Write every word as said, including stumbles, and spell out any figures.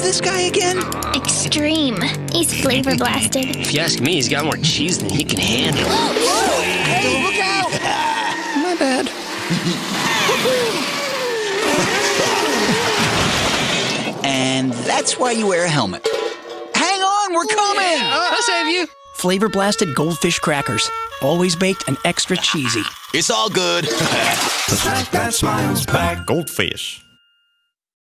this guy again? Extreme. He's flavor blasted. If you ask me, he's got more cheese than he can handle. Hey, look out! My bad. And that's why you wear a helmet. Hang on, we're coming! I'll save you. Flavor blasted goldfish crackers. Always baked and extra cheesy. It's all good. The snack that smiles back. Goldfish.